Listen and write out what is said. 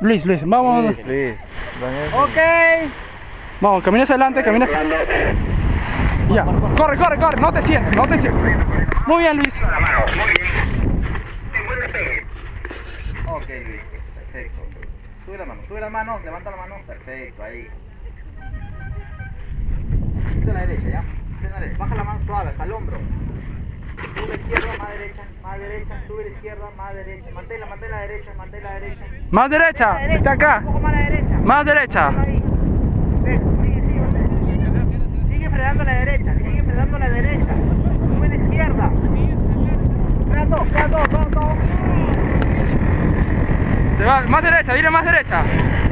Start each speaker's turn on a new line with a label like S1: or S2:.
S1: Luis, vamos.
S2: Luis.
S1: Ok. Vamos, camina hacia adelante, camina hacia... Ya, corre, no te sientes, Muy bien, Luis.
S3: La mano, muy bien. En buen despegue. Ok, Luis, perfecto. Sube la mano, levanta la mano, perfecto, ahí. Sube a la derecha, ¿ya? Baja la mano suave, hasta el hombro. Sube izquierda, más derecha, sube la izquierda, más derecha. Manténla derecha.
S1: Más derecha, está acá.
S3: Un poco más a la derecha.
S1: Más derecha.
S3: Ahí. Sigue frenando la derecha, Sube la izquierda. Quedan dos.
S1: Se va, más derecha, dile más derecha.